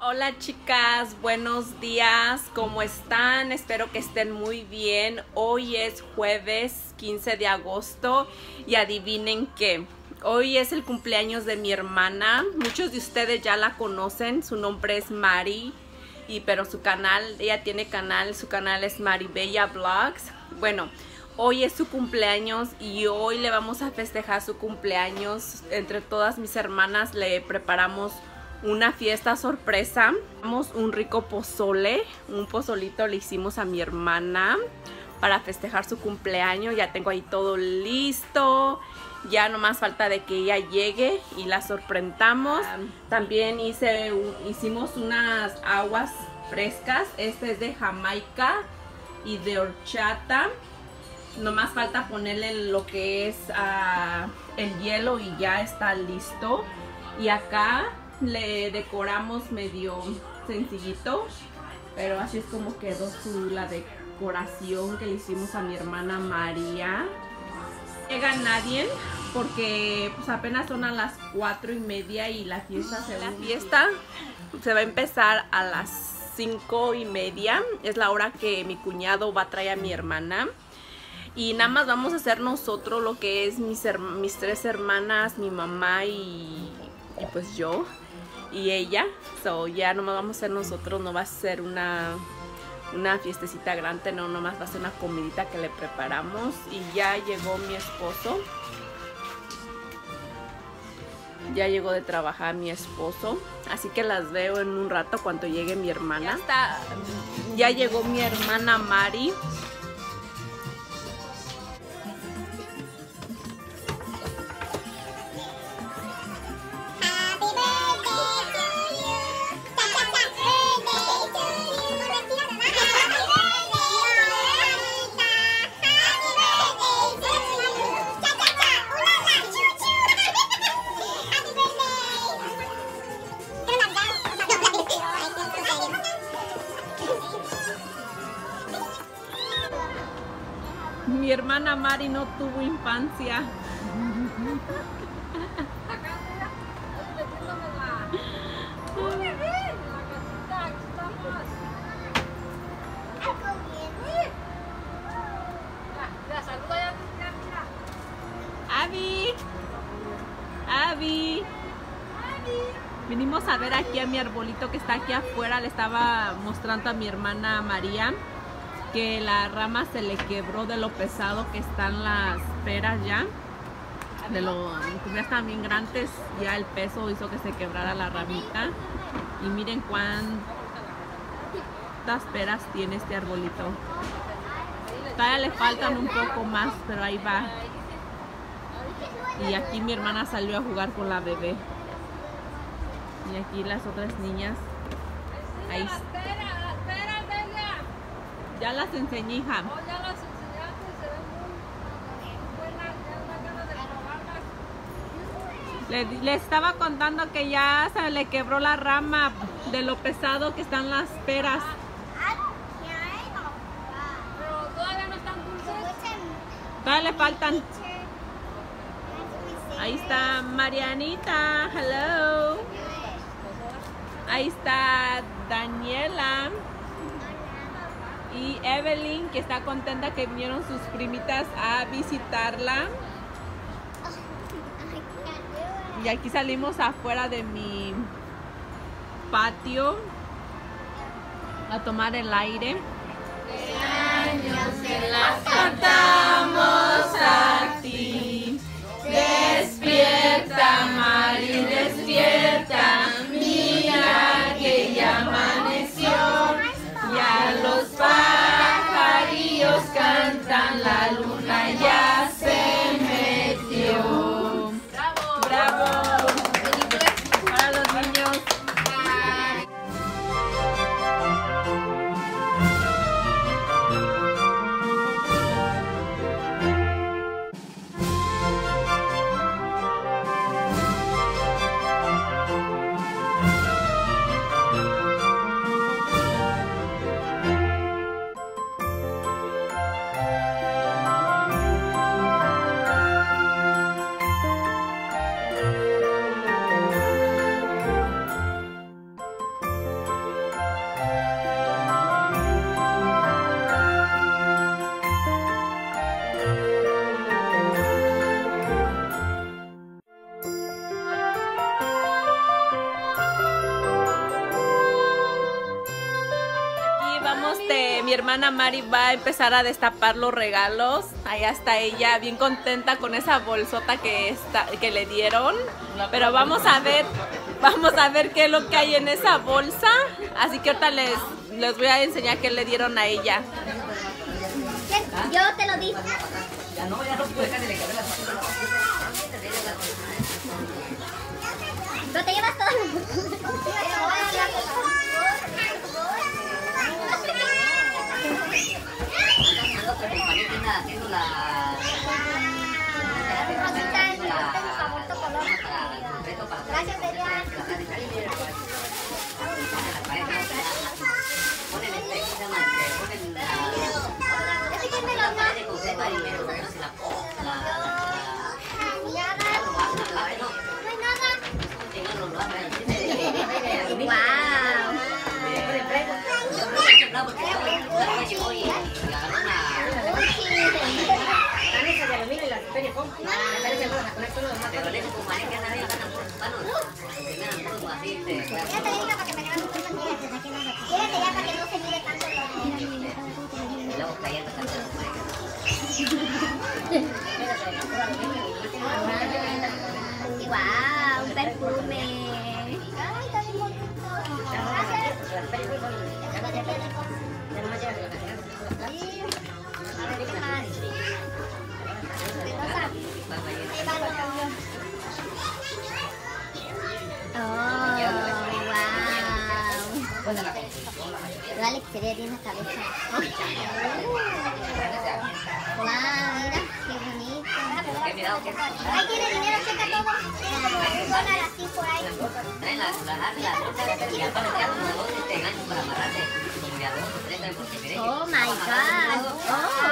Hola chicas, buenos días, ¿cómo están? Espero que estén muy bien. Hoy es jueves 15 de agosto y adivinen qué, hoy es el cumpleaños de mi hermana. Muchos de ustedes ya la conocen, su nombre es Mari, pero su canal, ella tiene canal, su canal es Maribella Vlogs. Bueno, hoy es su cumpleaños y hoy le vamos a festejar su cumpleaños. Entre todas mis hermanas le preparamos una fiesta sorpresa. Hicimos un rico pozole, un pozolito le hicimos a mi hermana para festejar su cumpleaños. Ya tengo ahí todo listo, ya nomás falta de que ella llegue y la sorprendamos. También hicimos unas aguas frescas, este es de Jamaica y de horchata. Nomás falta ponerle lo que es el hielo y ya está listo. Y acá le decoramos medio sencillito, pero así es como quedó la decoración que le hicimos a mi hermana María. No llega nadie porque pues apenas son a las 4:30 y la fiesta se va a empezar a las 5:30. Es la hora que mi cuñado va a traer a mi hermana. Y nada más vamos a hacer nosotros lo que es mis 3 hermanas, mi mamá y pues yo y ella. Ya nomás vamos a hacer nosotros, no va a ser una fiestecita grande, no, nomás va a ser una comidita que le preparamos. Y ya llegó mi esposo. Ya llegó de trabajar mi esposo, así que las veo en un rato cuando llegue mi hermana. Ya llegó mi hermana Mari. Mi hermana Mari no tuvo infancia. Abby. Vinimos a ver aquí a mi arbolito que está aquí afuera. Le estaba mostrando a mi hermana María que la rama se le quebró de lo pesado que están las peras ya. Como ya están bien grandes, ya el peso hizo que se quebrara la ramita. Y miren cuántas peras tiene este arbolito. Todavía le faltan un poco más, pero ahí va. Y aquí mi hermana salió a jugar con la bebé. Y aquí las otras niñas. Ahí está. Ya las enseñé, hija. Ya las enseñaste, se ven muy buenas, ya dan ganas de probarlas. Le estaba contando que ya se le quebró la rama de lo pesado que están las peras. Pero todavía no están dulces. Todavía le faltan. Ahí está Marianita, hello. Ahí está Daniela. Y Evelyn, que está contenta que vinieron sus primitas a visitarla. Y aquí salimos afuera de mi patio a tomar el aire. Años que las cantamos a ti. Despierta, Mari, despierta. Mira que ya amaneció. Ya los pajarillos cantan, la luna ya se metió. ¡Bravo! ¡Bravo! Para los niños. mi hermana Mari va a empezar a destapar los regalos. Allá está ella, bien contenta con esa bolsota que le dieron. Pero vamos a ver qué es lo que hay en esa bolsa. Así que ahorita les voy a enseñar qué le dieron a ella. Yo te lo di. No te llevas todo. Gracias, Delia. ¿Este quién me lo dio? No hay nada. Wow, un perfume. Ay, está bien bonito. Dale, que se vea bien la cabeza. Wow, mira, qué bonito. Ahí tiene dinero, checa todo. Tiene como $1 así por ahí. Oh my God. Oh,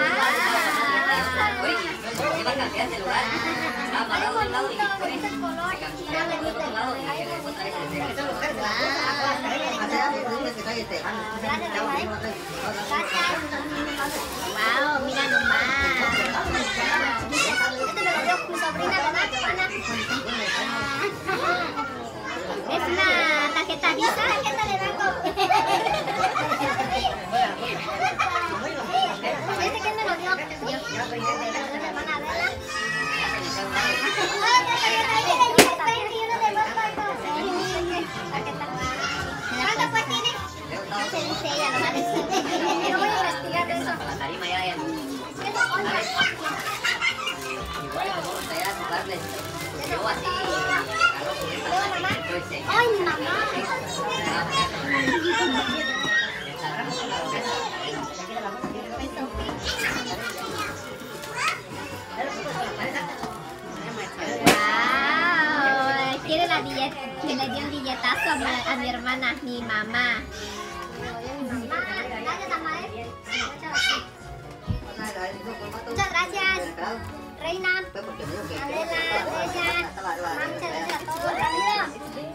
wow, mira nomás. Este me lo dio mi sobrina, ¿verdad, Ana? Es una tarjeta Visa. Tarjeta de banco. ¿Este quién me lo dio? Yo. Hermana Adela. ¿Cuánto pues tiene? No se dice ella, no va a decir. Yo voy a investigar eso. ¡Ay, mamá! Wow, quiere la billete, que le dio un billetazo a mi hermana, mi mamá. Muchas gracias, Reina, Adela, Ella, muchas gracias a todos, Ramiro.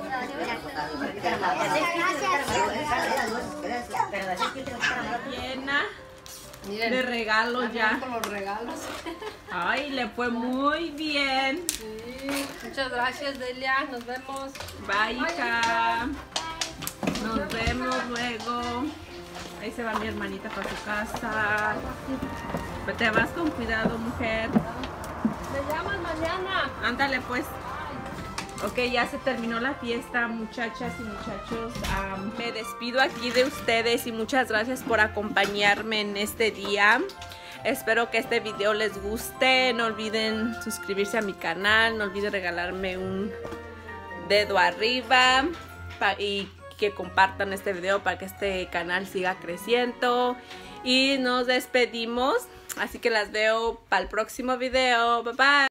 Llena de regalos ya. Los regalos. Ay, le fue muy bien. Sí, muchas gracias, Delia. Nos vemos. Bye, hija. Nos vemos luego. Ahí se va mi hermanita para su casa. Pero te vas con cuidado, mujer. Me llaman mañana. Ándale, pues. Ok, ya se terminó la fiesta, muchachas y muchachos. Me despido aquí de ustedes y muchas gracias por acompañarme en este día. Espero que este video les guste. No olviden suscribirse a mi canal. No olviden regalarme un dedo arriba y que compartan este video para que este canal siga creciendo. Y nos despedimos. Así que las veo para el próximo video. Bye bye.